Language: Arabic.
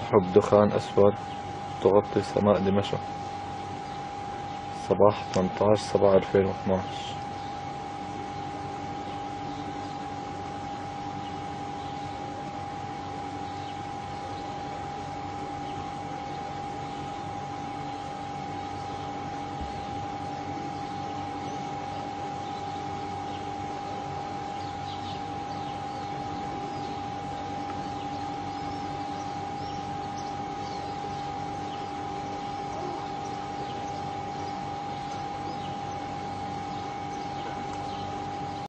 سحب دخان أسود تغطي سماء دمشق. صباح 18/7/2012.